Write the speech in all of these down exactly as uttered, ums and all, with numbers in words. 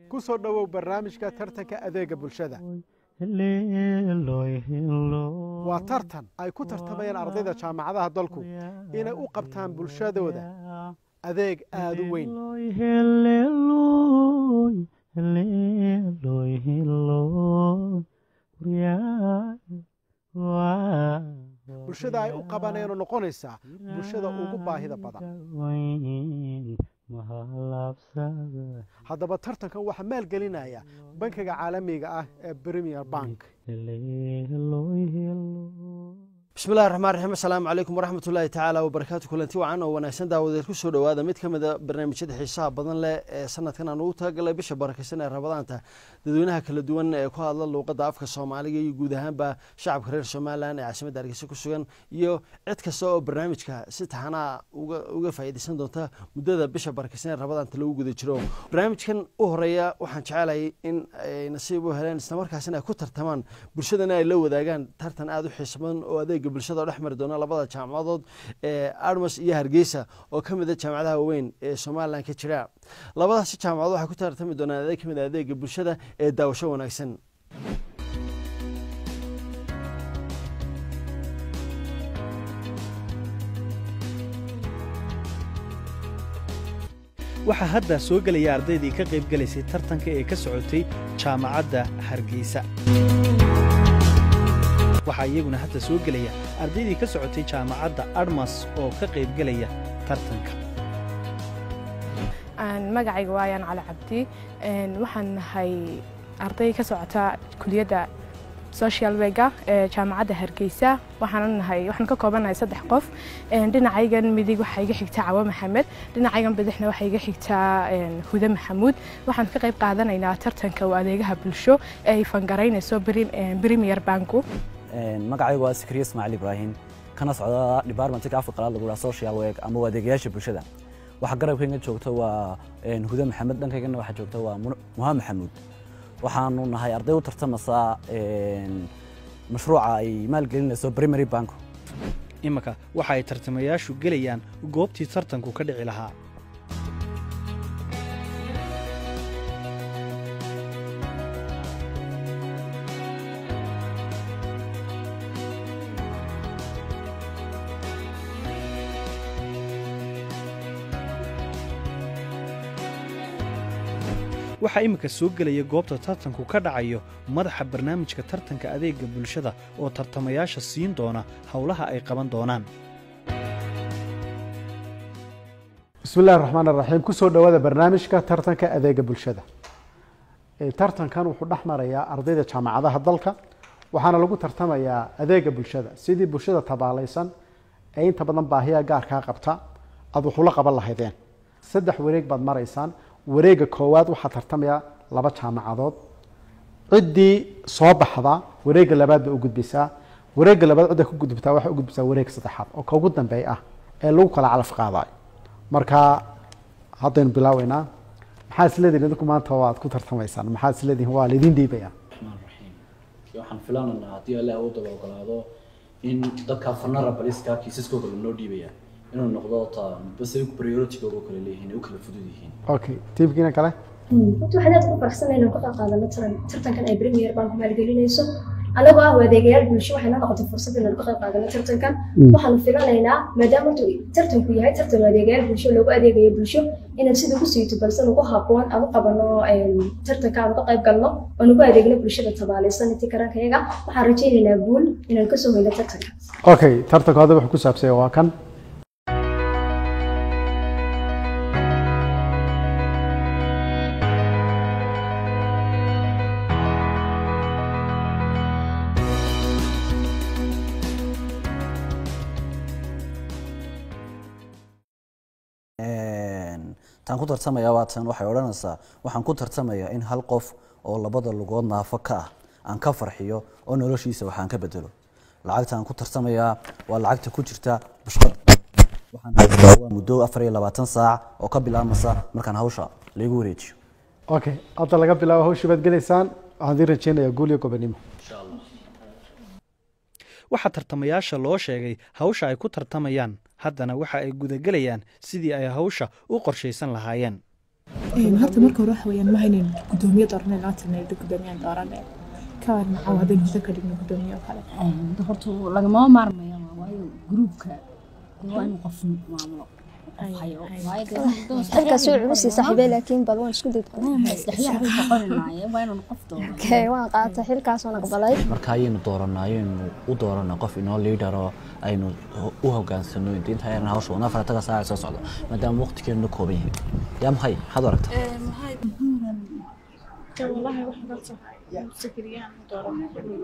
ku soo dhawow barnaamijka tartanka adeega bulshada waa tartan ay ku tartamayaan ardayda jaamacadaha dalku inay u qabtaan bulshadooda adeeg aad u weyn bulshada ay u qabanayaan oo noqonaysaa bulshada ugu baahida badan haddaba tartankan waxaa maalgelinaya bankiga caalamiga ah ee Premier Bank بسم الله الرحمن الرحيم السلام عليكم ورحمة الله تعالى وبركاته كلنتي وعنا ونحسن داود الكسر وهذا ميت كم ذا برنامج هذا حساب بدن له سنة كنا نوتها قال بيش بركة سنة رمضان ته دونها كل دون كوا الله لو قد عفك الصومالية يجودها بشعب كرير الصومالي عاصمة درجة سكسوين يو عد كسر برنامج كه ست حنا وجا فايدة سنة دونتها مدة بيش بركة سنة رمضان تلو جود يشرو برنامج كان أهرية وحنشعله إن نصيبه هلين استمر كسنة كتر تمام برشدنا لو ذا كان ترتن أدو حسبان وذا bulshada dhexmar doona labada jaamacadood ee Armas iyo Hargeysa oo kamid ah jaamacadaha weyn ee Soomaaliland ka jira labadaas jaamacadood waxa ku tartami doonaan adeeg kamid ah adeega bulshada ee daawasho wanaagsan waxa hadda soo galaya ardaydii ka qayb galaysay tartanka ee ka socotay jaamacadda Hargeysa waxa iyaguna hadda soo galaya ardaydii ka socotay jaamacadda Armas oo ka qayb galaya tartanka aan magacayga waayaan Cali Cabdi een waxaan nahay arday ka socota kuliyadda social work ee jaamacadda Hargeysa waxaan nahay waxaan ka koobanahay saddex qof een dhinacaygan midig waxa iga xigta Cawa Maxamed dhinacaygan bidixna waxa iga xigta een Huda Maxamuud waxaan ka qayb qaadanaynaa tartanka adeegaha bulsho ee fangareynayso Premier Bank magacaygu waa Sikriye Ismaaciil Ibrahim kana socda departmentka afka qalaad lagu social work ama adeegayaasha bulshada waxa garabkayga joogto waa Huda Maxamed dhankaygana waxa joogto waa Muha Maxamuud waxaanu nahay arday u tartamasa mashruuca ay maalgelinayso Premier Bank imaka waxa ay tartamayaashu galayaan goobtii tartanku ka dhici lahaa waxa imika soo galaya goobta tartanku ka dhacayo madaxa barnaamijka tartanka adeega bulshada oo tartamayaasha siin doona hawlaha ay qaban doonaan bismillaahir rahmaanir rahiim ku soo dhawaada barnaamijka tartanka adeega bulshada ee tartankan wuxuu dhaxmarayaa ardayda jaamacadaha dalka waxaana lagu tartamayaa adeega bulshada sidii bulshada tabaalaysan ee inta badan baahiyaha gaarka qabta aad wuxuu la qaban lahaydeen saddex wareeg baad maraysaan wareega koowaad waxa tartamaya laba jaamacadood cidii soo baxda wareega labaad bay u gudbisaa wareega labaad cid ku gudubtaa waxa u gudbisaa wareeg saddexaad oo ka ugu dambeey ah ee lagu kala calaf qaaday marka haddeen bilaaweynaa maxaa isleediin idinku maanta waad ku tartamaysaan maxaa isleediin waa lidin dhiibaya waxaan filaanaynaa haddii Allah uu daba ogolaado in dadka fanara baliska kiisaskooda loo dhiibaya inuu noqdo taa bas ay priority ugu kala leeyihiin oo kala fudud yihiin okay tiibkiina kale inta waxaad ku farxsanayna ka qaadano tartankan ay Premier Bank maalgelinayso anagu ah adeegayaal bulsho waxayna noqotay fursad in aan ka qayb qaadano tartankan waxaan filaanaynaa maadaama tartanku yahay tartan adeegayaal bulsho loogu adeegayo bulsho inaan sidoo ku siito balse ugu habboon aan u qabano tartanka aan ka qayb galno oo ugu adeegno bulshada tabaalaysan intii karankayaga waxaan rajaynaynaa guul inaan ka soo helno tartanka okay tartanka hada wuxuu ku saabsan waa kan tan ku tartamaya waatan waxay oranaysaa waxaan ku tartamayaa in hal qof oo labada lugood naafo ka ah aan ka farxiyo oo noloshiisa waxaan ka bedelo lacagta aan ku tartamayaa waa lacagta ku jirta bushqad waxaan haystaa muddo afar iyo labaatan saac oo ka bilaabmasa markaan hawsha lagu wareejiyo okay hadda laga bilaabo hawsha baad galeysaan waxaan idin rajeynayaa guul iyo gobonimo insha Allah waxa tartamayaasha loo sheegay hawsha ay ku tartamayaan haddana waxa ay guda galayaan sidii ay hawsha u qorsheysan lahaayeen horta marka hore waxa weeyaan ma haynin gudoomiye doornay laa tirnay gudoomiyaan dooranay ka warna cawada inta ka dhigno gudoomiye kale horta lagama maarmayo waayo groupka waa in qof maamulo halkaas uu culusi saaxiibay laakiin bal waan isku dayday okay waan qaatay xilkaas oo naqbalay marka ayaynu dooranayeen u doorana qof inoo leader oo aynu u hogaansano inta ayna hawsha wana farataga saac soo socdo maadaama waqtigeenu kooban yahay yaa maxay had aragta ee maxay wallahi wax ka tahay sakriyaan dooran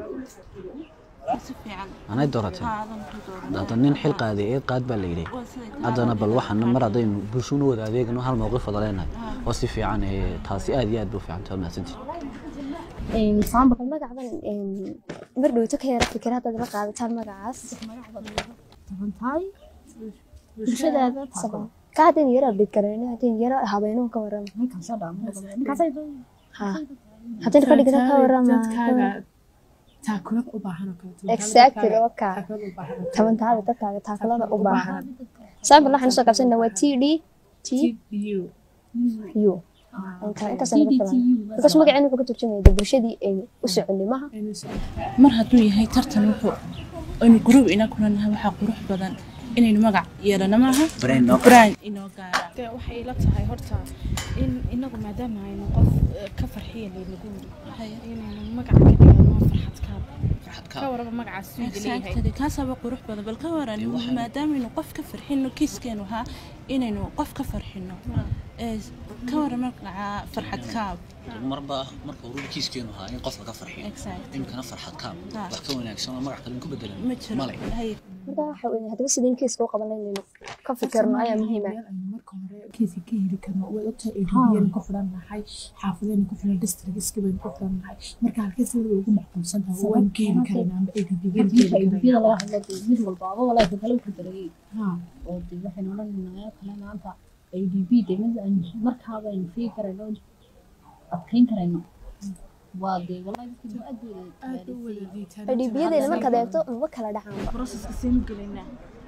أنا دورتي هذا نين حلقة هذه قاد بالليلي هذا أنا بالوحى أنا مرة دين بشونو هذا ذيك إنه هالموقف فضلنا وصفي عن تاسيات ياد بوفي عن تمام سنتي. إن صام بقول ما قاعدين إن مردو تكهر فكرة هذا ما قاعد تال ما قاعد. طبعا هاي وش هذا صباح قاعدين يرى بيتكلمون قاعدين يرى هبينهم كورم. كان صدام. كان صدام. ها. هتين خلي كذا كورم. تاكلك وباحنا كده exactly وكا تمن تعال تكا تاكلنا وباحنا سامع الله حنسوق عشان هو تي دي تي يو يو انت انت سنه بس ما قاعد نقول ترجمه دبرشدي ان وسعني معها mar haduu yahay tartan wuxuu in group ina kulanahay waxa qurux badan inaynu magac yeelana maaha brand inoo gaara waxay ila tahay horta in inagu maadaama aynu qof ka farxiyo leeyahay inaynu magac ka dhigano farxad ka farxad ka waraba magacaas soo leeyahay ka sabab qurux badan bal ka waran maadaama aynu qof ka farxino kiiskeenu ha inaynu qof ka farxino ee ka waran magaca farxad ka marba marka uu kiiskeenu ha in qof ka farxiyo in kana farxad ka wax ka wanaagsan magac kale ku bedelan malay هذا حاول هذا بس دين كيس كوقا بلين كفكرنا أي مهمة. مركم كيس كيري كانوا وقتها إيجابيين كفران معي حافظين كفران دستريك سكبين كفران معي مركا الكيس اللي يقوم بحكم سنتها وين كيري كانوا عم إيجابيين كيري كيري الله هذا يجيب البعض ولا يتكلم كتير ها ودي وحنا ولا لنا كلام عن أي دي بي ده من مركا هذا في كرنون أبكين كرنون واقعي والله يمكن أدوي أدي بيده لما كذبته وكلا دعم بروسس كسين قلنا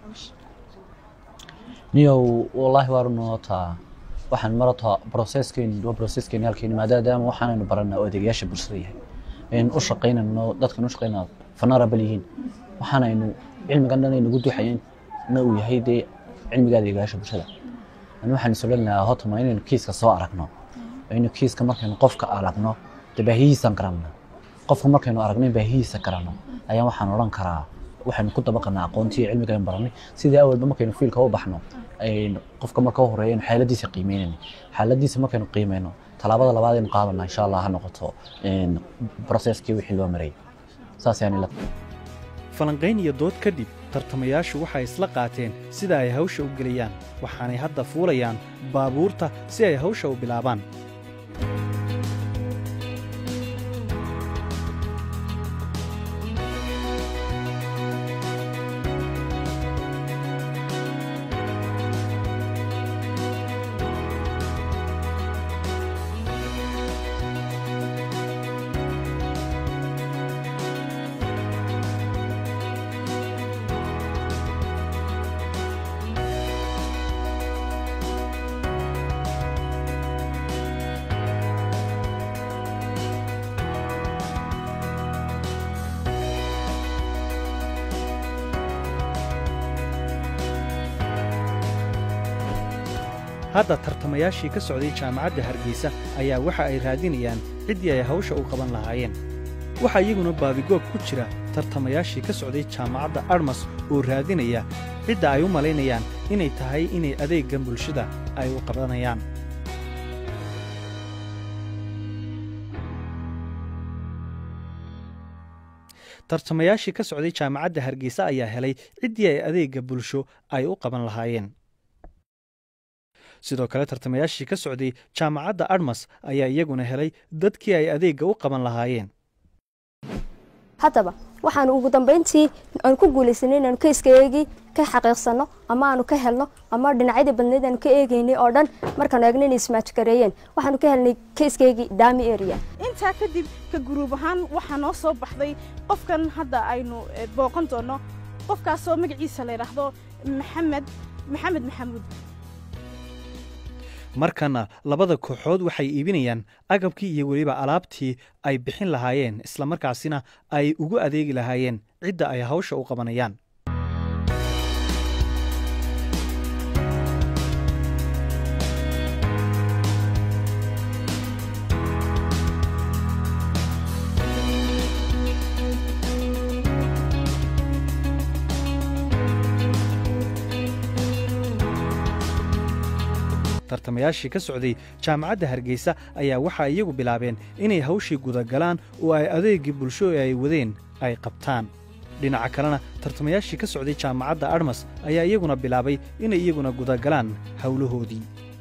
نيو والله وارنوتا waxaan marata processkin do processkin halkeen maadaama waxaan baranaa odayaasha bulshada in u shaqeynano dadka u shaqeynaa fanarable yihiin waxaan aynu cilmigan dhan aynu guduxayeen na uu yahay de cilmiga odayaasha bulshada aan waxaan isleeyahay hota ma inaynu kiiska soo aragno aynu kiiska markaynu qofka aragno tabahiisan karana qofka markaynu aragnay baahiisa karana ayaa waxaan oran karaa waxaan ku dabaqnaa aqoontii cilmiga aan baranay sidii awalba markaynu fiilka u baxno ay qofka marka uu horeeyay xaaladiisa qiimeynayna xaaladiisa markaynu qiimeyno talaabada labaad ee qaadana insha Allah ha noqoto in processkii wixii loo maray saas yani la falanqayn iyo dood kadib tartamayaashu waxay isla qaateen sida ay hawsha u galiyaan waxaanay hadda fuulayaan baabuurta si ay hawsha u bilaabaan hadda tartamayaashii ka socday jaamacadda Hargeysa ayaa waxa ay raadinayaan cidii ay hawsha u qaban lahaayeen waxa iyaguna baadigoob ku jira tartamayaashii ka socday jaamacadda Armas oo raadinaya cidda ay u maleynayaan inay tahay inay adeeggan bulshada ay u qabanayaan tartamayaashii ka socday jaamacadda Hargeysa ayaa helay cidii ay adeegga bulsho ay u qaban lahaayeen sidoo kale tartamayaashii ka socday jaamacadda Armas ayaa iyaguna helay dadkii ay adeegga u qaban lahaayeen haddaba waxaan ugu dambeyntii aan ku guuleysanay inaan keyskeygii ka xaqiiqsano ama aanu ka helno ama dhinacyada badneed aan ka eegaynay oo dhan markaan eegnay inay ismaaj gareeyeen waxaanu ka helnay keyskeygii Dami area intaa kadib ka group ahaan waxa noo soo baxday qofkan hadda aynu booqan doono qofkaas oo magaciisa la yiraahdo Maxamed Maxamed Maxamuud markana labada kooxood waxay iibinayaan agabkii iyo weliba alaabtii ay bixin lahaayeen isla markaasina ay ugu adeegi lahaayeen cidda ay hawsha u qabanayaan. tartamayaashii ka socday jaamacadda Hargeysa ayaa waxa iyagu bilaabeen inay hawshii guda galaan oo ay adeegii bulsho ay wadeen ay qabtaan. dhinaca kalena tartamayaashii ka socday jaamacadda Admas ayaa iyaguna bilaabay inay iyaguna guda galaan hawlahoodii.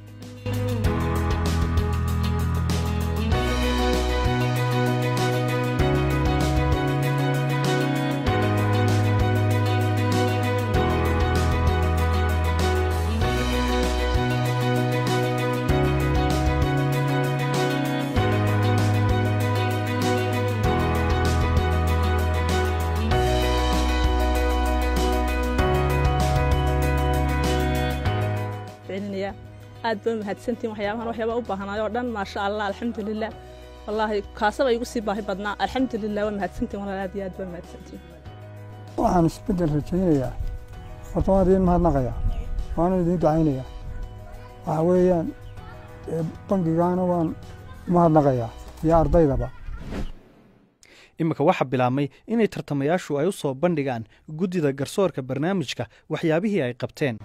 aad baan mahadsantiin waxyaabahan waxyaaba u baahanaayoo dhan maasha Allah alxamdulillah wallahi kaasaba igu sii baahi badnaa alxamdulillah waa mahadsantiin walaal aad iyo aad baan mahadsantiin waxaan isbedel rajaynayaa khatamadii mahadnaqaya waana idin ducaynaya waxa weeyaan bangigaana waan mahadnaqayaa iyo ardaydaba. iminka waxaa bilaabmay inay tartamayaashu ay u soo bandhigaan guddida garsoorka barnaamijka waxyaabihii ay qabteen.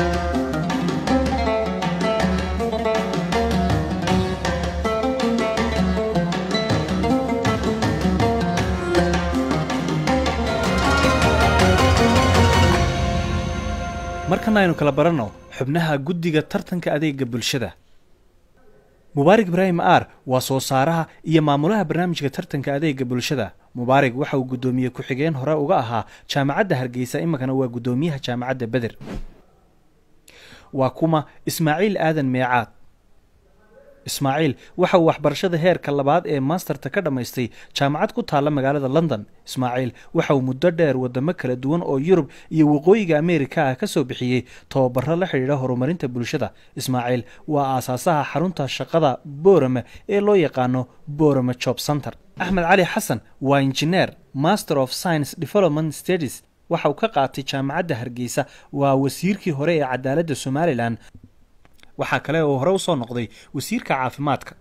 markana aynu kala baranno xubnaha guddiga tartanka adeega bulshada. mubaarig ibraahim aar waa soo saaraha iyo maamulaha barnaamijka tartanka adeega bulshada. mubaarig waxa uu guddoomiye ku-xigeen hore uga ahaa jaamacadda Hargeysa, iminkana waa guddoomiyaha jaamacadda Beder. waa kuma Ismaaciil Aadan Meecaad. Ismaaciil waxa uu waxbarashada heerka labaad ee masterta ka dhamaystay jaamacad ku taala magaalada London. Ismaaciil waxa uu muddo dheer wadamo kala duwan oo Yurub iyo waqooyiga Ameerika ah ka soo bixiyay tababaro la xiriira horumarinta bulshada. Ismaaciil waa aasaasaha xarunta shaqada Boorama ee loo yaqaano Boorama Job Center. Axmed Cali Xasan waa injineer, Master of Science Development Studies. waxa uu ka qaatay jaamacadda Hargeysa, waa wasiirkii hore ee cadaaladda Somaliland. waxaa kale oo hore u soo noqday wasiirka caafimaadka.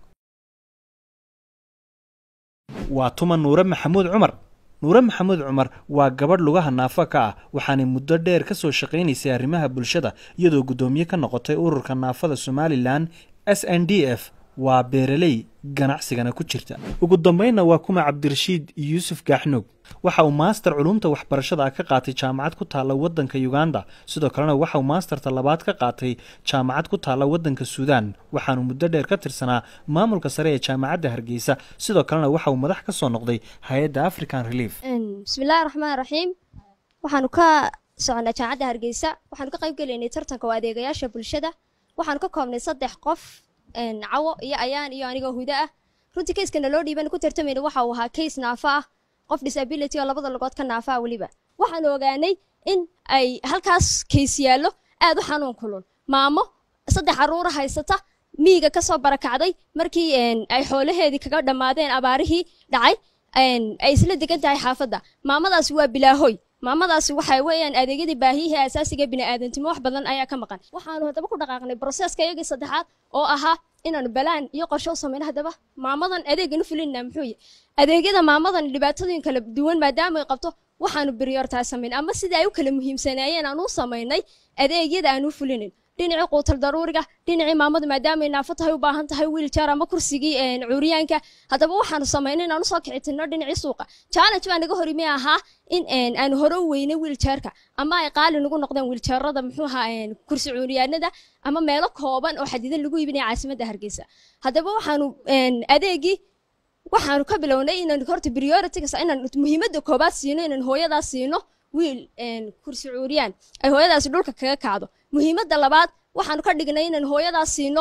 waa tuma Nuure Maxamuud Cumar. Nuure Maxamuud Cumar waa gabadh lugaha naafa ka ah, waxaana muddo dheer ka soo shaqaynaysay arrimaha bulshada iyadoo guddoomiye ka noqotay ururka naafada Somaliland S N D F. waa beeraley ganacsigana ku jirta. ugu dambeynna waa kuma Cabdirashiid Yuusuf Gaaxnuug. waxa uu master culumta waxbarashada ka qaatay jaamacad ku taala wadanka Uganda, sidoo kalena waxa uu masterta labaad ka qaatay jaamacad ku taala wadanka Suudaan. waxaanu muddo dheer ka tirsanaa maamulka sare ee jaamacadda Hargeysa, sidoo kalena waxa uu madax ka soo noqday hay'adda African Relief. bismillaahir rahmaanir rahiim. waxaanu ka soconaa jaamacadda Hargeysa, waxaanu ka qayb galaynay tartanka adeegayaasha bulshada. waxaanu ka koobnay saddex qof, cawo iyo ayaan iyo aniga huda ah. runtii case-kana loo dhiiban ku tartamayna waxa uu ahaa case naafa ah, qof disability oo labada lugood ka naafa waliba. waxaan ogaanay in ay halkaas case yaallo aad u xanuun kulul. maamo saddex caruur haysata, miiga ka soo barakacday markii ay xoolaheedii kaga dhamaadeen abaarihii dhacay, ay isla degan tahay xaafadda. maamadaasi waa bilaahoy. maamadaasi waxay weeyaan adeegyada baahiyaha asaasiga bini'aadamnimo wax badan ayaa ka maqan. waxaanu hadaba ku dhaqaaqnay processka iyaga saddexaad oo ahaa inaanu balaan iyo qorshe u sameeyno. hadaba maamadan adeegan u fulinna muxuu yahay? adeegyada maamadan dhibaatooyin kala duwan maadaama ay qabto, waxaanu prioritize sameyn ama sida ay u kala muhiimsanaayeen aanu sameynay adeegyada aanu fulinin. dhinacii quutal daruuriga, dhinacii maamada maadaama ay naafo tahay u baahan tahay wheelchair ama kursigii cuuriyaanka. hadaba waxaanu sameynay inaanu soo kicitino dhinacii suuqa. challenge baa naga horimay ahaa in aanu hore u weynay wheelchairka ama ay qaali nagu noqdeen wheelchairada muxuu ahaa kursi cuuriyaanada ama meelo kooban oo xadidan lagu iibinayo caasimadda Hargeysa. hadaba waxaanu adeegii waxaanu ka bilownay inaanu horta priority-ga inaanu muhiimadda koobaad siino, inaanu hooyadaas siino wiil kursi cuuriyaan ay hooyadaasi dhulka kaga kacdo. muhiimadda labaad waxaanu ka dhignay inaan hooyadaas siino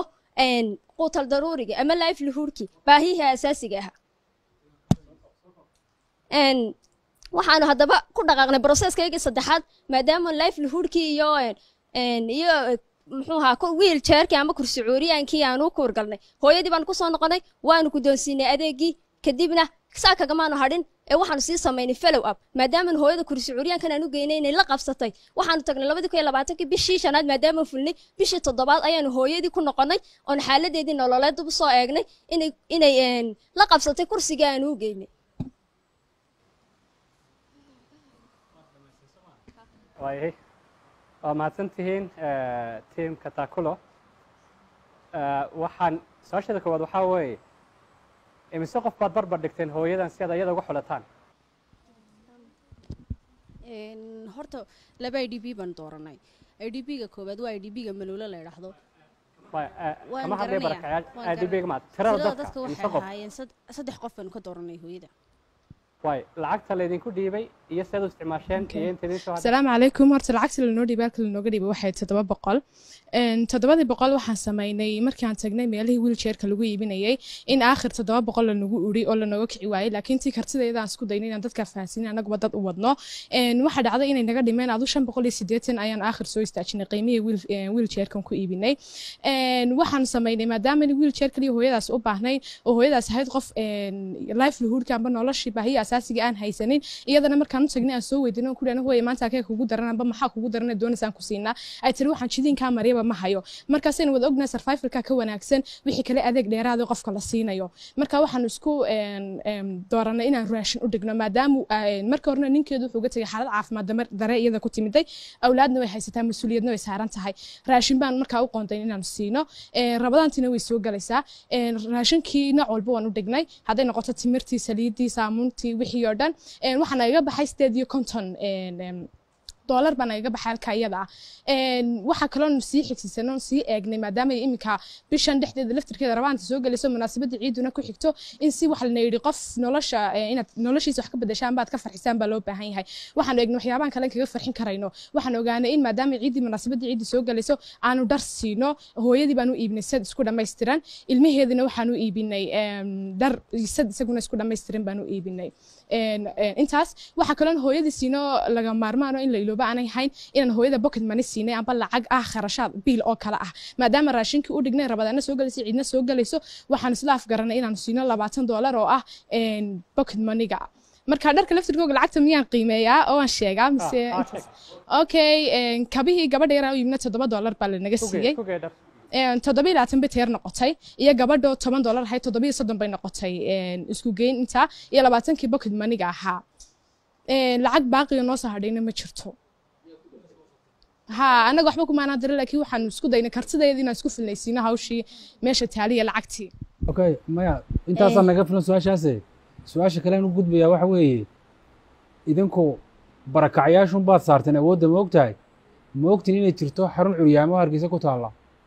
quutal daruuriga ama livelihoodki baahiyaha asaasiga ah. waxaanu hadaba ku dhaqaaqnay processka iyaga saddexaad maadaama livelihoodki iyo iyo muxuu ahaa wiil jeerkii ama kursi cuuriyaankii aanu ku urgalnay hooyadii baan ku soo noqonay waanu ku doonsiinay adeegii kadibna saa kagamaanu hadhin ee waxaanu sii samaynay follow up maadaama hooyada kursi cuuriyaankan aanu geynay inay la qabsatay waxaanu tagnay labadi kun iyo labaatankii bishii shanaad maadaama fulnay bishii toddobaad ayaanu hooyadii ku noqonay oon xaaladeedii nololeed dib u soo eegnay inay inay la qabsatay kursigii aanu u geynay waayahay waa mahadsantihiin tiimka taakulo waxaan su-aashada koowaad waxaa weeye imise qof baad barbar dhigteen hooyadan si aad iyada uga xulataan horta laba i d b baan dooranay i d b-ga koowaad waa i d b-ga maluulo la idhaahdo kama hadlay barakacayaal i d b-ga maad tirada dadka waxay ahaayeen saddex qof baanu ka dooranay hooyada waay lacagta laydinku dhiibay iyo sidaad u isticmaasheen iyo inta idin soo asalaamu calaykum horta lacagta lanoo dhiibay halka lanooga dhiibay waxay toddoba boqol toddobadii boqol waxaan samaynay markii aan tagnay meelihii wheelchairka lagu iibinayay in aakhir toddoba boqol lanagu uri oo lanooga kici waayey laakiin tii kartideeda aan isku daynay inaan dadka fahansiinin annaguba dad u wadno waxaa dhacday inay naga dhimeen adu shan boqol iyo siddeetan ayaan aakhir soo istaajinay qiimihii wheelchairkan ku iibinay waxaan samaynay maadaama wheelchair kaliya hooyadaas u baahnayn oo hooyadaas ahayd qof livelihoodka amba noloshii baahiya asaasiga aan haysanin iyadana markaan u tagnay aan soo weydiinay ku dhaana hooyo maanta kee kugu daran amba maxaa kugu daran doonaysaan ku siinaa ay tiri waxaan jidinka mariyaba ma hayo markaasayna wada ognahay survivalka ka wanaagsan wixii kale adeeg dheeraad ah qofka la siinayo marka waxaan isku dooranay inaan raashin u dhigno maadaama marka horena ninkeedu wuxuu uga tagay xaalad caafimaad dare iyada ku timiday awlaadna way haysataa mas-uuliyadna way saaran tahay raashin baan markaa u qoonday inaan siino rabadaantiina way soo galaysaa raashinkii nooc walba waan u dhignay hadday noqoto timirtii saliidii saamuuntii wixii oo dhan waxaa nagaga baxay sideed iyo konton dollar baa nagaga baxay halka iyada ah waxaa kaloon sii xigsiisanoon sii eegnay maadaama iminka bishan dhexdeeda laftirkeeda rabaanta soo gelayso munaasabadda ciiduna ku xigto in si wax lana yidhi qof nolosha inaad noloshiisa wax ka bedeshaan baad ka farxisaan baa loo baahan yahay waxaan eegnay waxyaabahan kale kaga farxin karayno waxaan ogaanay in maadaama ciiddii munaasabadda ciiddi soo gelayso aanu dhar siino hooyadii baan u iibinay sad isku dhammaystiran ilmaheedina waxaan u iibinay dhar sad isaguna isku dhammaystiran baan u iibinay intaas waxaa kaloon hooyadii siino laga maarmaano in la ilooba aanay hayn inaan hooyada pocket money siinay amba lacag ah kharashaad biil oo kale ah maadaama raashinkii u dhignay rabadaana soo galayso ciidna soo galayso waxaan isla afgaranay inaan siino labaatan dollar oo ah pocket moneyga marka dharka laftirkooga lacagta miyaan qiimeeyaa oo aan sheegaa mise okay kabihii gabadha yaraa u yimina toddoba dollar baa lanaga siiyey toddoba iyo labaatan bay teer noqotay iyo gabadho toban dollar ahayd toddoba iyo soddon bay noqotay isku geyn intaa iyo labaatankii pocket moneyga ahaa lacag baaqiga noo soo hadhayna ma jirto ha anaga waxba kumaanaa diray laakiin waxaan isku daynay kartideeda inaan isku filnaysiino hawshii meesha taaliya lacagtii okay maya intaasaan naga filan su-aashaase su-aasha kale aan u gudbayaa waxa weeye idinku barakacayaashun baad saarteen awoodda ma ogtahay ma ogtiin inay jirto xarun curyaamo hargeysa ku taalla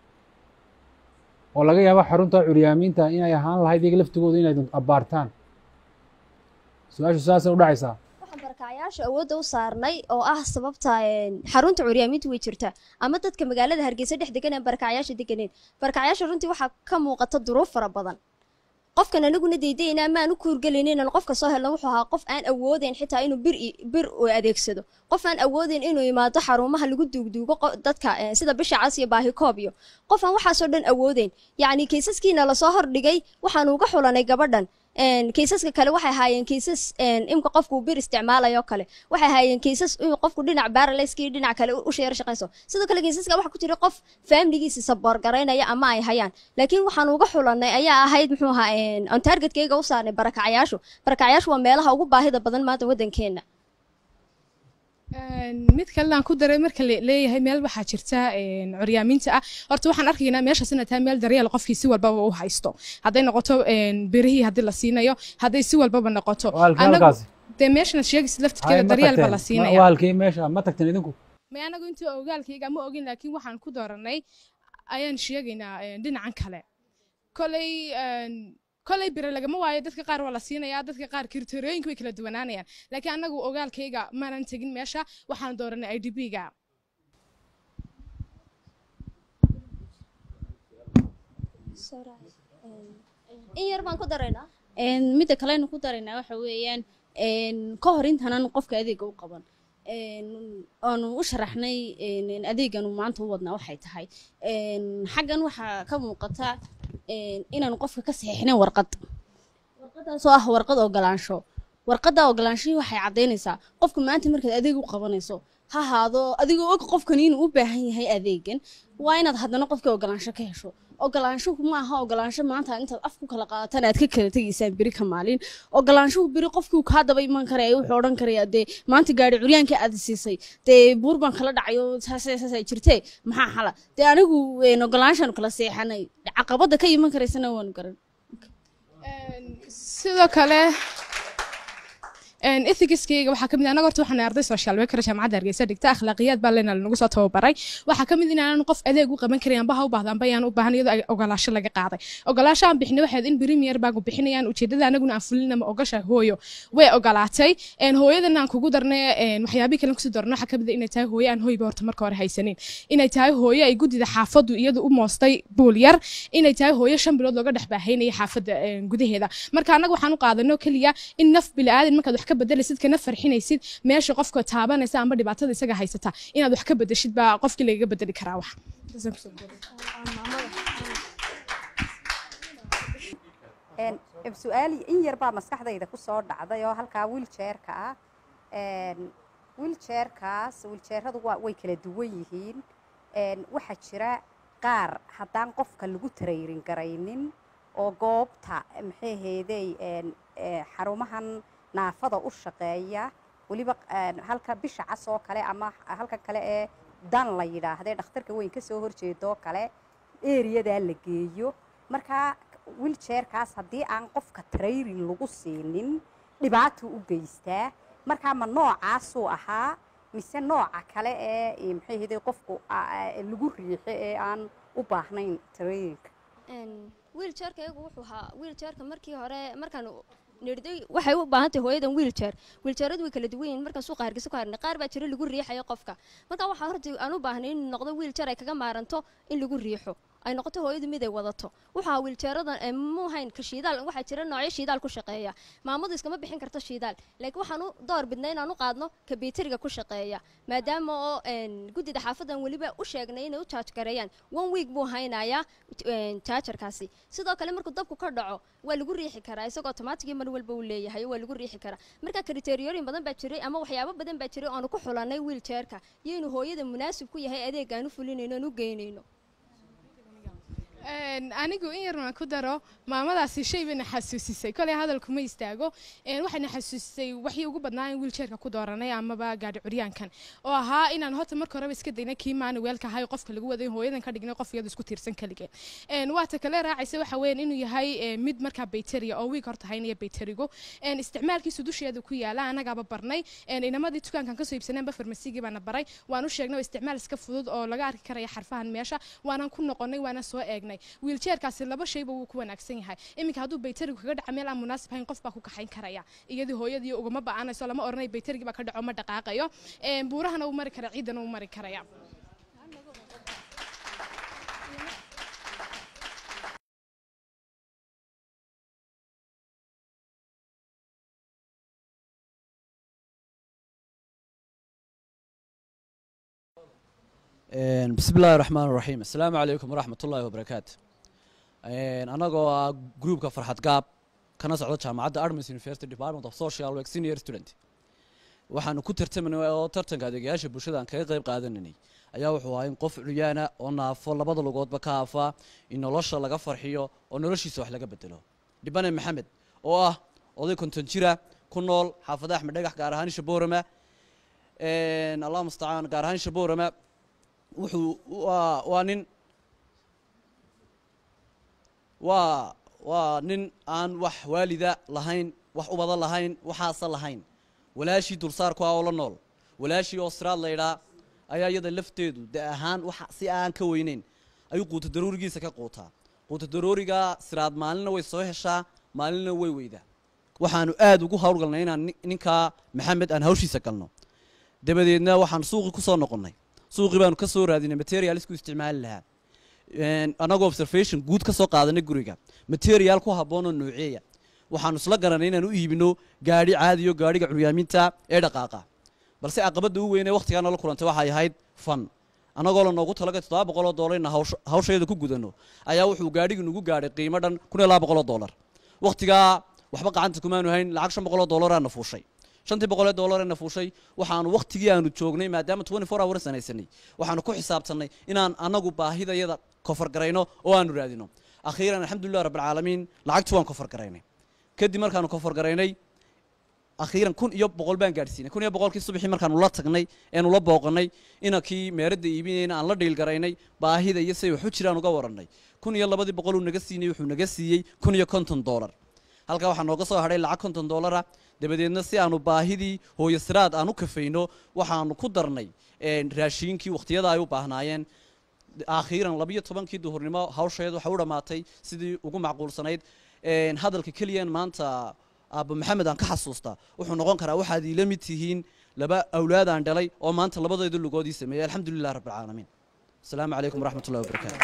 oo laga yaabo xarunta curyaamiinta inay ahaan lahayd iyaga laftigooda inayd abbaartaan su-aashu saasay u dhacaysaa barakacayaasha awoodda u saarnay oo ah sababta xarunta curyaamintu way jirtaa ama dadka magaalada hargeysa dhex degan ee barakacayaasha deganeen barakacayaasha runtii waxaa ka muuqata duruuf fara badan qofkan aniguna deydayna ama aan u kuurgelayna inaan qofka soo helno wuxuu ahaa qof aan awoodeyn xitaa inuu bir bir u adeegsado qof aan awoodeyn inuu imaado xarumaha lagu duugduugo dadka sida bisha cas iyo baahi koob iyo qof aan waxaasoo dhan awoodeyn yacni kaysaskiina lasoo hordhigay waxaan uga xulanay gabadhan kaysaska kale waxay ahaayeen kaysas imka qofku bir isticmaalayo kale waxay ahaayeen kaysas inuu qofku dhinac baaraleyskii dhinac kale u sheer shaqayso sidoo kale kaysaska waxa ku jira qof familigiisa saboor garaynaya ama ay hayaan laakiin waxaan uga xulanay ayaa ahayd muxuu ahaa on targetkayga u saarnay barakacayaashu barakacayaashu waa meelaha ugu baahida badan maanta waddankeena mid kale aan ku daray marka leeyahay meel waxaa jirta curyaaminta ah horta waxaan arkaynaa meeshaas inay tahay meel daryeel qofkii si walbaba u haysto hadday noqoto birihii haddii la siinayo hadday si walbaba noqoto dee meeshana sheegaysid laftirkeeda daryeel ba la siinaya halkii meesha ma tagteen idinku may anagu intii ogaalkayga ma ogin laakiin waxaan ku dooranay ayaan sheegaynaa dhinacan kale koley kolay bire lagama waayo dadka qaar waa la siinayaa dadka qaar kriteeriyooyinka way kala duwanaanayaan laakiin anagu ogaalkayga maanan tegin meesha waxaan dooranay i d b-ga in yar baan ku daraynaa midda kalena ku daraynaa waxa weeyaan ka hor intanan qofka adeega u qaban aanu u sharaxnay adeeganu maanta u wadnaa waxay tahay xaggan waxaa ka muuqata inaanu qofka ka saxiixnayn warqad warqadaasoo ah warqad ogolaansho warqadda ogolaanshihii waxay caddaynaysaa qofka maanta markaad adeeg u qabanayso ha ahaado adigoo og qofkani inuu u baahan yahay adeegan waa inaad haddana qofka ogolaansho ka hesho ogolaanshuhu ma aha ogolaansho maanta intaad af ku kala qaadataan aad ka kala tegaysaan beri ka maalin ogolaanshuhu beri qofkii kaa daba iman karaya wuxuu odhan karayaa dee maanta gaari curyaankii aad siisay dee buur baan kala dhacayo saasay jirtee maxaa xala dee anigu ogolaanshaanu kala seexanay caqabadda ka iman karaysana waanu garan sidoo kale ethicskayga waxaa kamid anaga horta waxaan arday social worker jaamacadda Hargeysa dhigta akhlaaqiyad baa leena lagu soo tababaray waxaa kamid in aan qof adeeg u qaban karin baha u baahdaan bayaan u baahan iyadoo ogolaasho laga qaaday ogolaasho aan bixinay waxaad in premier baa ku bixinayaan ujeedada anaguna aan fulinama ogasha hooyo way ogolaatay een hooyadan aan kugu darnay een waxyaabi kale ku soo darno waxa kamid inay tahay hooyo aan hooyba horta marka hore haysanin inay tahay hooyo ay gudida xaafadu iyadu u moostay buul yar inay tahay hooyo shan bilood looga dhaxbaahaynay xaafada gudaheeda marka anaga waxaan u qaadanay kaliya in naf bilaadan marka wax ka bedelisid kana farxinaysid meesha qofka taabanaysa ama dhibaatada isaga haysata inaad wax ka bedeshid baa qofkii laga bedeli karaa wax een su'aali in yar baa maskaxdayda ku soo dhacday oo halka wheelchair-ka ah een wheelchair-kaas wheelchair-radu way kala duwan yihiin een waxa jira qaar haddaan qofka lagu tarayrin garaynin oo goobta maxay heeday een xarumahan naafada u shaqeeya waliba halka bisha cas oo kale ama halka kale ee dan la yiraahdo dhakhtarka weyn ka soo horjeedo kale area-da la geeyo marka wheelchair-kaas haddii aan qofka training lagu siinin dhibaato u geystaa marka ma noocaas uu ahaa mise nooca kale ee maxay heeday qofku lagu riixo ee aan u baahnayn training een wheelchair-ka iyagu wuxuu ahaa wheelchair-ka markii hore markaan nirday waxay u baahan tahay hooyadan wheelchair wheelchairadu way kala duwan yihiin marka suuqa Hargeysa ku harnay qaar baa jira lagu riixayo qofka marka waxa horta aan u baahnay in noqdo wheelchair ay kaga maaranto in lagu riixo ay noqoto hooyadu mid ay wadato waxa wheelchairada mu hayn ka shiidaal waxa jira noocyo shiidaal ku shaqeeya maamadu iskama bixin karto shiidaal laakiin waxaan u door bidnay inaan u qaadno ka beeteriga ku shaqeeya maadaama oo een gudida xaafadan waliba u sheegnay inay u charge gareeyaan one week buu haynayaa een chargerkaasi sidoo kale markuu dabku ka dhaco waa lagu riixi karaa isagoo automatic mar walba uu leeyahay waa lagu riixi karaa marka criteria badan baa jiray ama waxyaabo badan baa jiray oo aan ku xulanay wheelchair-ka iyo inuu hooyada munaasib ku yahay adeegaan u fulinayno oo u geynayno een anigu in yar ma ku daro maamadaasi shay bana xasuusisay kale hadalku ma istaago een waxayna xasuusisay waxii ugu badnaa in wheelchair-ka ku dooranay ama ba gaadhi curyaankan oo ahaa inaan horta marka hore iska daynay kii maana weelka hay qofka lagu waday hooyadan ka dhignay qof iyadu isku tiirsan kaligeen een waata kale raacaysa waxa weyn inuu yahay mid marka bayteriya oo week horta haynaya bayterigu een isticmaalkiisu dusheeda ku yaala anagaba barnay een inamadii dukaankan ka soo iibsaneen ba farmasiigi baana baray waan u sheegnay isticmaal iska fudud oo laga arki karayo xarfahan meesha waana ku noqonay waana soo eegnay wheelchair-kaasi laba shayba wuu ku wanaagsan yahay iminka hadduu bayterigu kaga dhaca meel aan munaasib hayn qof baa ku kaxayn karaya iyadii hooyadii ugama ba'anayso lama oranay bayterigii baa ka dhaco ma dhaqaaqayo een buurahana uu mari kara ciidana uu mari karaya بسم الله الرحمن الرحيم السلام عليكم ورحمة الله وبركاته أنا جو جروب كفرحة قاب كنا سعودة جامعة أرمس University Department of Social Work Senior Student waxaan ku tartamanay oo tartanka adeegayaasha bulshada aan kaga qayb qaadanay ayaa wuxuu ahaa in qof curyana oo naafo labada lugoodba ka afa in nolosha laga farxiyo oo noloshiisa wax laga bedelo Dhibane Maxamed oo ah oday konton jira ku nool xaafada Axmed Dhagax gaar ahaan Shaboorama een Allah musta'aan gaar ahaan Shaboorama wuxuu waa waa nin waa waa nin aan wax waalida lahayn wax u badan lahayn waxaas lahayn walaashii dulsaar ku ah oo la nool walaashii oo siraad leeyahay ayaa iyada lafteedu da ahaan waxa si aan ka weyneyn ayuu quuto daruurigiisa ka quutaa quuto daruuriga siraad maalina way soo heshaa maalina way weydaa waxaanu aad ugu hawlgalnay inaan ninka Maxamed aan hawshiisa galno dabadeedna waxaan suuqi ku soo noqonnay suuqi baanu ka soo raadinay material isku isticmaal lahaa een anagoo observation guud ka soo qaadanay guriga material ku habboon oo nooceeya waxaanu isla garanay inaan u iibino gaari caadi iyo gaariga curyaaminta ee dhaqaaqa balse caqabadda ugu weyn ee waqtigaana la kulantay waxay ahayd fan annagoo la noogu talagalay toddoba boqol oo doolar in hawshayada ku gudano ayaa wuxuu gaadhigi nagu gaadhay qiimo dhan kun iyo laba boqol oo doolar waqtigaa waxba gacanta kumaanu hayn lacag shan boqol oo doolaraana fuushay shantii boqol ee doolarana fuushay waxaanu waqtigii aanu joognay maadaama twenty four hours sanaysanay waxaanu ku xisaabtannay inaan annagu baahidayada kofar garayno oo aanu raadino akhiiran alxamdulilah rabbilcaalamiin lacagtii waan kofar garaynay kadib markaanu kofar garaynay akhiiran kun iyo boqol baan gaadhsiinay kun iyo boqolkii subaxii markaanu la tagnay eenu la booqannay inankii meeradda iibinayna aan la dhiil garaynay baahida iyo siday waxu jiraan uga warannay kun iyo labadii boqol uu naga siinay wuxuu naga siiyey kun iyo konton doolar halkaa waxaa nooga soo hadhay lacag konton doolara dabadeedna si aanu baahidii hooyo siraad aan u kafayno waxaanu ku darnay raashiinkii waqtiyada ay u baahnaayeen akhiiran labiyo tobankii duhurnimo hawsheed waxa u dhammaatay sidii ugu macquulsanayd hadalka keliyan maanta aabba maxamed aan ka xasuustaa wuxuu noqon karaa waxaad iila mid tihiin laba awlaad aan dhalay oo maanta labadeedu lugoodii sameeyey alxamdulilah rabbilcaalamiin asalaamu calaykum waraxmat ullahi wabarakaatu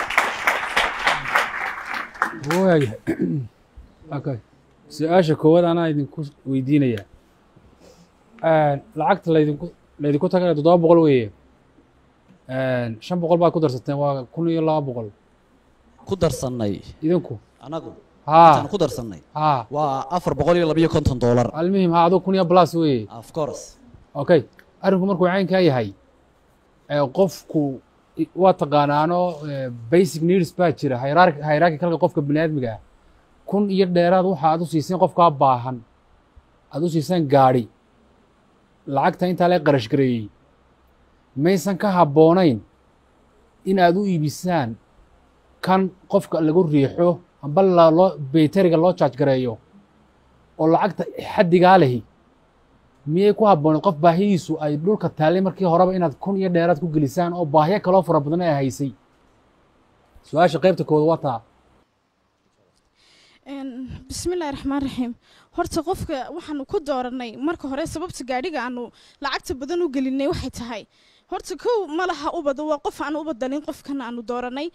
okay su-aasha koowaad anaa idinku weydiinayaa lacagta laydinku laydinku tagay toddoba boqol weeye shan boqol baad ku darsateen waa kun iyo laba boqol ku darsannay idinku anagu haa intaan ku darsannay haa waa afar boqol iyo labiyo konton doolar almuhim haa adoo kun iyo plus weeye of course okay arrinku markuu caynkaa yahay qofku waa taqaanaano basic needs baa jira hierarchicalka qofka bini aadmiga ah kun iyo dheeraad waxa aad u siiseen qofkaa baahan aad u siiseen gaadhi lacagta intaa lee qarash gareeyey maysan ka habboonayn in aad u iibisaan kan qofka lagu riixo amba loo bayteriga loo jaaj gareeyo oo lacagta xaddigaa lehi miyay ku habboonayd qof baahidiisu ay dhulka taallay markii horeba inaad kun iyo dheeraad ku gelisaan oo baahiyo kaloo fara badan ay haysay su-aasha qaybta kooda waa taa bismillahi raxmaan raxiim horta qofka waxaanu ku dooranay marka hore sababta gaadhiga aanu lacagta badan u gelinay waxay tahay horta kow ma laha ubad waa qof aan ubad dhalin qofkan aanu dooranay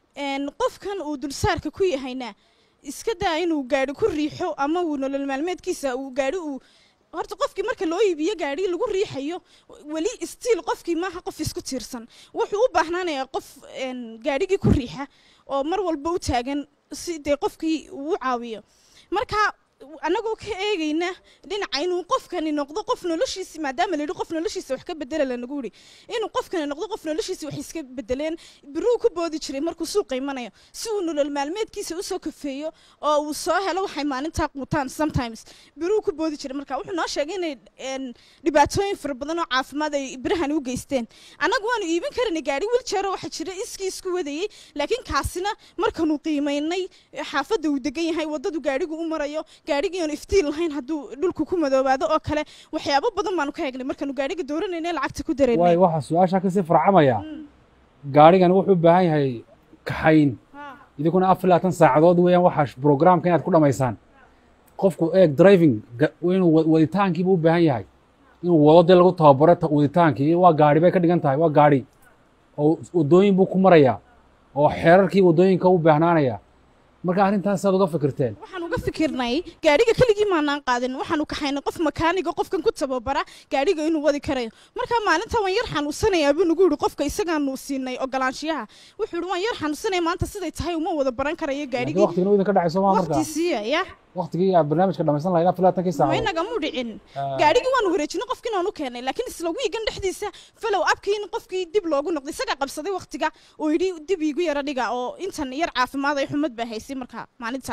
qofkan uu dulsaarka ku yahayna iska daa inuu gaadhi ku riixo ama uu nolol maalmeedkiisa uu gaadhi uu horta qofkii marka loo iibiyo gaadhi lagu riixayo weli stiil qofkii maaha qof isku tiirsan wuxuu u baahnaanayaa qof gaadhigii ku riixa oo mar walba u taagan si dee qofkii uu caawiyo marka anagoo ka eegayna dhinaca inuu qofkani noqdo qof noloshiisa maadaama la yidhi qof noloshiisa wax ka bedela lanagu yidhi inuu qofkani noqdo qof noloshiisa wax iska bedeleen biruu ku boodi jiray markuu suuqa imanayo si uu nolol maalmeedkiisa usoo kafeeyo oo uu soo helo waxay maalintaa quutaan sometimes biruu ku boodi jiray marka wuxuu noo sheegay inay dhibaatooyin fara badan oo caafimaad ay birahani u geysteen annagu waanu iibin karanay gaadhi wiljeero waxaa jira iskii isku wadayey laakiin kaasina markaanu qiimaynay xaafadda uu degan yahay waddadu gaadhigu u marayo gaadhigii aan iftiin lahayn hadduu dhulku ku madoobaado oo kale waxyaabo badan baanu ka eegnay markaanu gaadhiga dooranayna lacagta ku dareennay waay waxaa su-aashaa kasii farcamaya gaadhigan wuxuu u baahan yahay kaxayn idinkuna afar iyo labaatan saacadood weeyaan waxaa programka inaad ku dhammaysaan qofku eeg driving inuu waditaankiiba u baahan yahay inuu wado dee lagu tababaro waditaankii waa gaadhi bay ka dhigan tahay waa gaadhi oo waddooyin buu ku marayaa oo xeerarkii waddooyinka u baahnaanaya marka arrintaas aad uga fikirteen waxaan uga fikirnay gaadhiga keligii maanaan qaadin waxaanu kaxaynay qof makaaniga qofkan ku tababara gaadhiga inuu wadi karayo marka maalinta waan yar xanuunsanayaa buu nagu yidhi qofka isagaanu siinay ogolaanshiyaha wuxuu yidhi waan yar xanuunsanaya maanta siday tahay uma wada baran karayo gaadhigii waqtigina idinka dhacay soo maa marka waqtiisiiya ya waqtigii aad barnaamijka dhamaysan lahayd afar iyo labaatankii saacadood way nagamu dhicin gaadhigii waanu wareejinay qofkii inaanu keenay laakiin isla wiigan dhexdiisa falow abkii in qofkii dib loogu noqday isagaa qabsaday waqtiga oo yidhi dib iigu yara dhiga oo intan yar caafimaad ay xumad baa haysay marka maalinta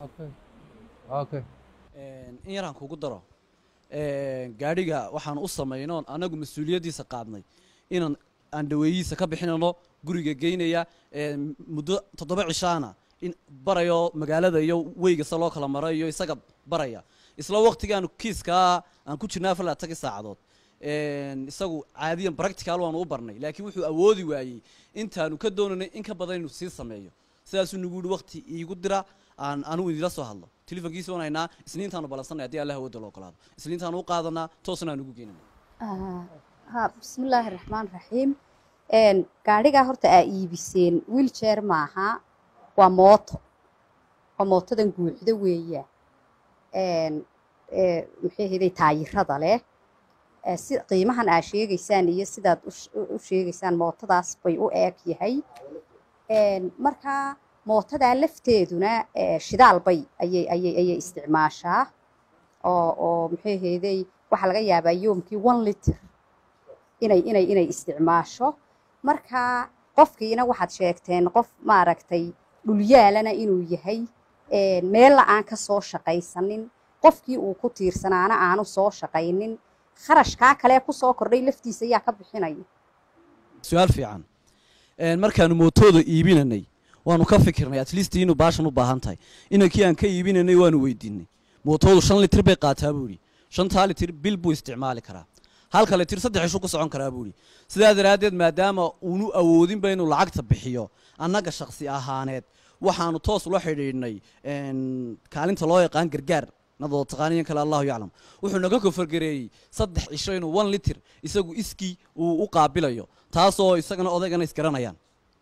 in yaraan kugu daro gaadhiga waxaan u samaynoon anagu mas-uuliyaddiisa qaadnay inaan aan dhaweeyihiisa ka bixinayno guriga geynaya muddo toddoba cishaana in barayo magaalada iyo weygasa loo kala maro iyo isaga baraya isla waqtigaanu kiiskaa aan ku jirnay afar labaatankii saacadood isagu caadiyan practical waanu u barnay laakiin wuxuu awoodi waayey intaanu ka doonanay in ka badan inuu sii sameeyo sidaasuu nagu yidhi waqti iigu dira aan anigu idinla soo hadlo telefonkiisa waan haynaa isniintaanu ballansanay haddii allah awoodda loo ogolaado isniintaanu u qaadanaa toosna aan ugu geenina ha bismillaahi raxmaan raxiim gaadhigaa horta aa iibiseen wiiljeer maaha waa mooto waa mootadan guuxda weeya maxay ahaydey taayirada leh si qiimahan aa sheegaysaan iyo sidaad u sheegaysaan mootadaas bay u eeg yahay markaa mootadaa lafteeduna shidaal bay ayay ayay ayay isticmaashaa oo oo maxay ahaydey waxaa laga yaabaa yoomkii one liter inay inay inay isticmaasho markaa qofkiina waxaad sheegteen qof maaragtay dhulyaalana inuu yahay meella aan ka soo shaqaysanin qofkii uu ku tiirsanaana aanu soo shaqaynin kharashkaa kale ku soo kordhay laftiisa ayaa ka bixinaya su-aal fiican markaanu mootooda iibinanay waanu ka fikirnay at least inuu baashan u baahan tahay inankii aan ka iibinanay waanu weydiinay mootoodu shan litir bay qaataa buu yidhi shantaa litir bil buu isticmaali karaa halka litir saddex ishuu ku socon karaa buu yidhi sidaa daraaddeed maadaama uunu awoodinba inuu lacagta bixiyo annaga shakhsi ahaaneed waxaanu toos ula xidhiidhnay kaalinta loo yaqaan gargaar nadoo taqaaniyan kale allahu yaclam wuxuu naga kofargareeyey saddex cisho inuu one litir isagu iskii uu u qaabilayo taasoo isagana odaygana isgaranayaan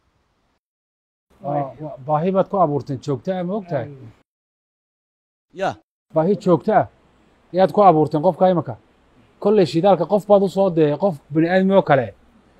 baahi baad ku abuurteen joogto ah ma ogtahay ya baahi joogto ah ayaad ku abuurteen qofka imaka kolley shidaalka qof baad u soo dee qof bani aadmi oo kale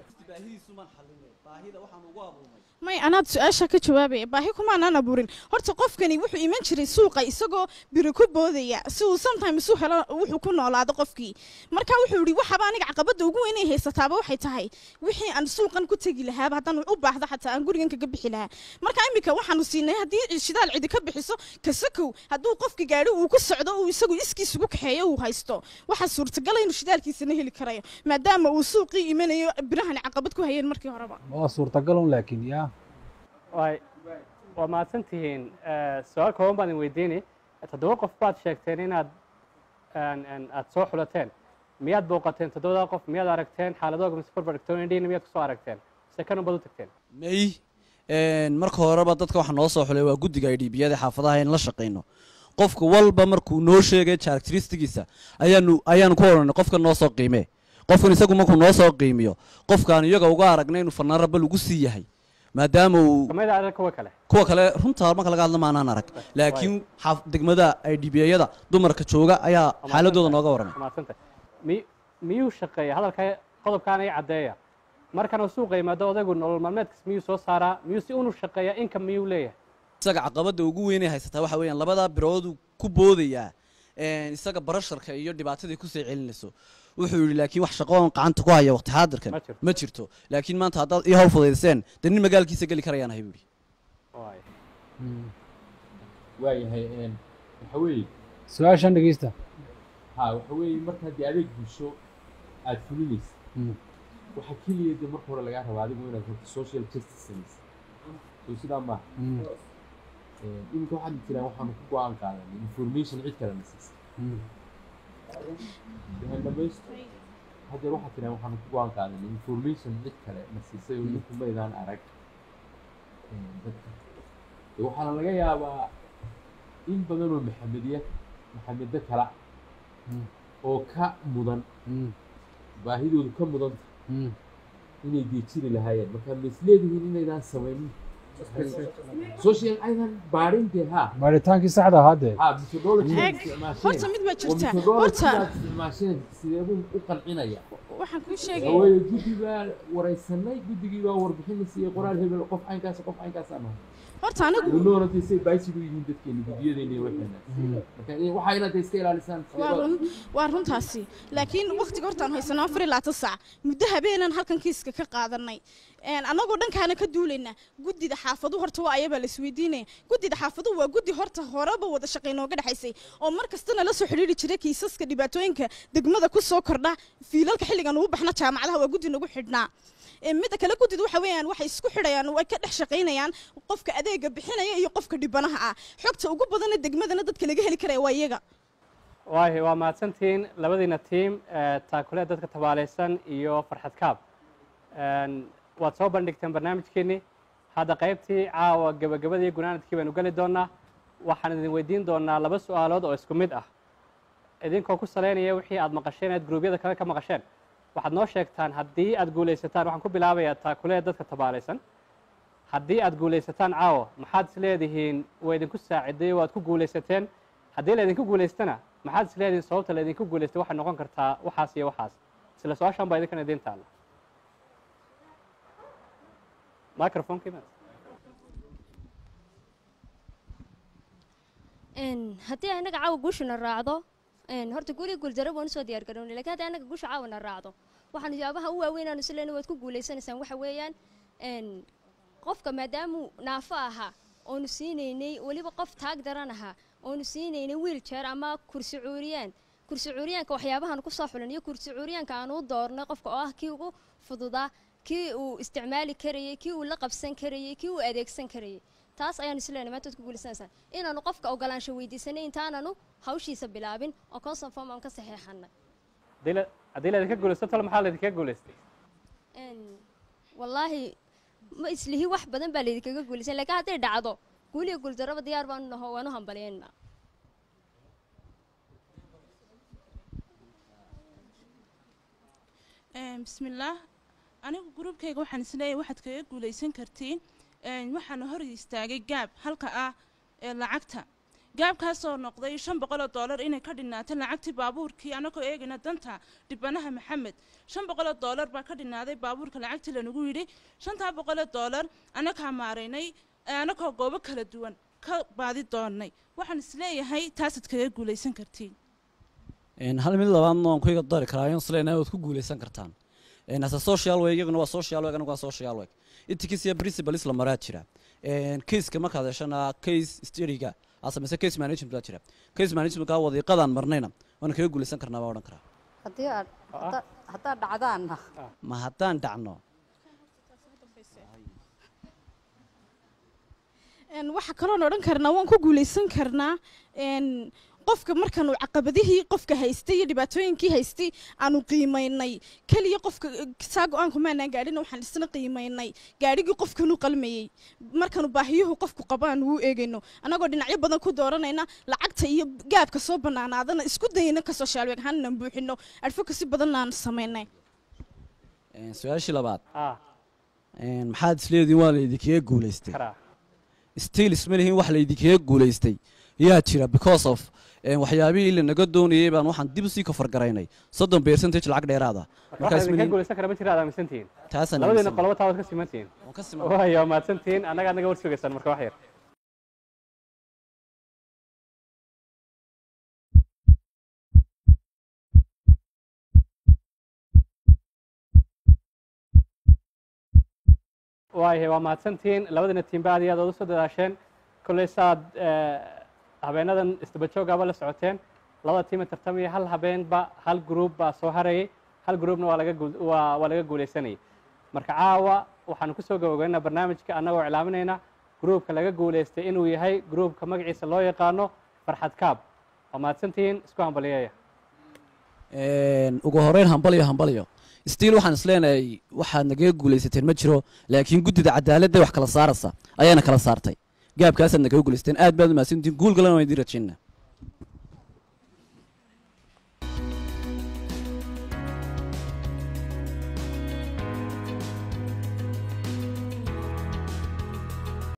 may anaad su-aasha ka jawaabaya baahi kumaanaan abuurin horta qofkani wuxuu iman jiray suuqa isagoo biri ku boodaya si uu sometimes u helo wuxuu ku noolaado qofkii marka wuxuu yidhi waxaba aniga caqabadda ugu weyn ay haysataaba waxay tahay wixii aan suuqan ku tegi lahaaba haddaan u baahdo xataa aan gurigan kaga bixi lahaa marka iminka waxaanu siinay haddii shidaal cidi ka bixiso kasakow hadduu qofka gaadhi uu ku socdo uu isagu iskiisugu kaxeeyo uu haysto waxaa suurtagala inuu shidaalkiisana heli karayo maadaama uu suuqii imanayo birahani caqabad ku hayeen markii horeba waa suurtagalun laakiin yaa way waa mahadsan tihiin su-aal kooban baan idin weydiini toddoba qof baad sheegteen inaad aad soo xulateen miyaad booqateen toddobadaa qof miyaad aragteen xaaladooga mise barbarigtoondhiina miyaad kusoo aragteen mise kanun baad u tagteen may marka horeba dadka waxaa noo soo xulay waa guddiga ay dhiibiyada xaafadaha in la shaqayno qofka walba markuu noo sheegay characteristigiisa ayaanu ayaanu ku odhanay qofka noo soo qiimee qofkan isagu markuu noo soo qiimiyo qofkaan iyaga uga aragnay inuu fanaan rabba lagu sii yahay maadaama uu kuwa kale kuwa kale runtaa marka laga hadla maanaan arag laakiin degmada ay dhibiyayada dumarka jooga ayaa xaaladooda nooga warramay mi miyuu shaqeeya hadalka qodobkaan ay caddeeya markan uu suuqa yimaado odaygu nolol maalmeedkas miyuu soo saaraa miyuu si unu shaqeeya inka miyuu leeyahay isaga caqabadda ugu weynay haysataa waxa weeyaan labadaa biroodu ku boodayaa isaga barasharka iyo dhibaatadii kusii celinayso wuxuu yidhi laakiin wax shaqoon gacanta ku haya waqti xaadirkan ma jirto laakiin maanta haddaad ii hawl fudaydiseen dee nin magaalkiisa geli karayaan ahay buu yidhi waayahay waxa weeye su-aashan dhegeysta ha waxa weeye marka haddii adeeg bulsho aada fulinaysa waxa keliya dee marka hore lagaa rabaa adigu inaad horta social justice samaysa soo sidaa maaha iminka waxaad jiraan waxaanu ku go-aan qaadanay information cid kale na siisa dhamaysto haddeer waxaad jiraan waxaanu ku go-aan qaadanay information cid kale na siisay oo ninku maydaan arag dadka de waxaana laga yaabaa in badan oo maxamediya maxamedo kala oo ka mudan baahidoodu ka mudanta inay deejini lahaayeen marka ma isleedihiin inaydaan samaynin social aydan baarintee ha baaritaankii saxda ahaa dee ha methodology horta mid ma jirtaa horta isticmaasheen sideebuu u qancinaya waxaan kuu sheegay hawaaye guddi baa waraysanay guddigii baa warbixin siiyey qoraal hebel qof caynkaas qof caynkaas aan horta anigu noorantay say baaysigu yihiin dadkeena guddiyadeena iyo waxeena marka waxaa inaad iska ilaalisaan waa run waa runtaasi laakiin waqtiga horta aan haysano afar iyo labaatan saac muddo habeenan halkan kiiska ka qaadanay annagoo dhankaana ka duulayna guddida xaafadu horta waa ayabaa la isweydiinaya guddida xaafadu waa guddi horta horeba wada shaqay nooga dhexaysay oo mar kastana la soo xidhiiri jiray kiisaska dhibaatooyinka degmada ku soo kordha fiilalka xilligan ugu baxna jaamacadaha waa guddi nagu xidhnaa midda kale guddida waxa weeyaan waxay isku xidhayaan way ka dhex shaqaynayaan qofka adeega bixinaya iyo qofka dhibanaha ah xogta ugu badana degmadana dadka laga heli karaya waa iyaga waahi waa mahadsantihiin labadiina tiim taakule dadka tabaalaysan iyo farxad kaab waad soo bandhigteen barnaamijkeenii hadda qaybtii caawa gabagabadii gunaanadkii baynu geli doonaa waxaan idin weydiin doonaa laba su-aalood oo isku mid ah idinkoo ku salaynaya wixii aad maqasheen aad gruubyada kale ka maqasheen waxaad noo sheegtaan haddii aad guulaysataan waxaan ku bilaabayaa taakulee dadka tabaalaysan haddii aad guulaysataan caawa maxaad is leedihiin waa idinku saaciday oo aad ku guulaysateen haddii laydinku guulaystana maxaad is leedihiin sababta laydinku guulaystay waxay noqon kartaa waxaas iyo waxaas isla su-aashan baa idinkana idiin taalla microphone-kii ma haddii anaga caawa guushuna raacdo horta guuliga guuldarro waan usoo diyaar garownay lakiin haddii anaga guusha caawina raacdo waxaan yaabaha u waaweyn aanu isleena waad ku guulaysanaysaan waxa weeyaan qofka maadaamuu naafo ahaa oonu siinaynay weliba qof taag daran ahaa oonu siinaynay wiiljeer ama kursi cuuriyaan kursi cuuriyaanka waxyaabahaan kusoo xulan iyo kursi cuuriyaanka aanu u doornay qofka oo ah kii ugu fududaa kii uu isticmaali karayey kii uu la qabsan karayey kii uu adeegsan karayey taas ayaan isleena maanta waad ku guulaysanaysaan inaanu qofka ogolaansho weydiisanay intaananu hawshiisa bilaabin oo consent form aan ka saxeexanay haddii laydinka guulaysto talo maxaa laydinkaga guulaystay wallaahi ma islihi wax badan baa laydinkaga guulaysan laakiin hadday dhacdo guuliga guuldarraba diyaar baanu naho waanu hambalyeynna bismillaah anigu gruubkayga waxaan isleeyahay waxaad kaga guulaysan kartiin waxaana hor istaagay gaab halka ah ee lacagta gaabkaasoo noqday shan boqol oo doolar inay ka dhinaato lacagtii baabuurkii anagoo eegayna danta dhibanaha maxamed shan boqol oo doolar baa ka dhinaaday baabuurka lacagtii lanagu yidhi shantaa boqol oo doolar anagaa maaraynay anagoo goobo kala duwan ka baadi doonnay waxaan isleeyahay taasaad kaga guulaysan kartiin hal mid labaadna waan ku iga dari karaa ayaan isleeyahay waad ku guulaysan kartaan asa social way iyaguna waa social way anagu waa social way intikiis iyo principal isla maraa jira case-ka markaad heshana case study-ga asamayse case management baa jira case management-ka wadiiqadaan marnayna waan kaga guulaysan karnaa baa odhan karaa haddii aad haddaad dhacdaanna ma haddaan dhacno waxaa kaloon odhan karnaa waan ku guulaysan karnaa qofka markaanu caqabadihii qofka haystay iyo dhibaatooyinkii haystay aanu qiimaynay keliya qofka saa go-aanku maanaan gaadhina waxaan isna qiimaynay gaadhigii qofkanu qalmayey markaanu baahiyuhu qofku qabo aanu u eegayno annagoo dhinacyo badan ku dooranayna lacagta iyo gaabka soo bannaanaadana isku dayna ka social work ahaan inaan buuxino advocacy badanna aan samaynay su-aashii labaad maxaad isleediin waa laydinkaga guulaystay still isma lihiin wax laydinkaga guulaystay yaa jira because of waxyaabihii lanaga doonayay baan waxaan dib usii kafargaraynay soddon percentage lacag dheeraada markaasminka guulaysan kara ma jira aad aaminsantihiin labadiina qoloba taa waad ka simantihiin waayo mahadsantihiin annaga adnaga war sugaysaan marka wax yar waayahay waa mahadsantihiin labadiina tiimba aad iyo aad ood usoo dadaasheen kolley saad habeenadan isdabajoogaaba la socoteen labada tiima tartamaya hal habeenba hal gruub baa soo harayay hal gruubna waa laga waa waa laga guulaysanayay marka caawa waxaanu kusoo gabagabeynaa barnaamijka annagoo iclaaminayna gruubka laga guulaystay inuu yahay gruubka magaciisa loo yaqaano farxad kaab waa mahadsantihiin isku hambaliyeeya ugu horeyn hambalyo hambalyo stiil waxaan isleenahay waxaad nagaga guulaysateen ma jiro laakiin guddida cadaaladda wax kala saaraysa ayaana kala saartay gaabkaasaad nagaga guulaysteen aad baad u mahadsantihiin guul galana waan idiin rajaynaa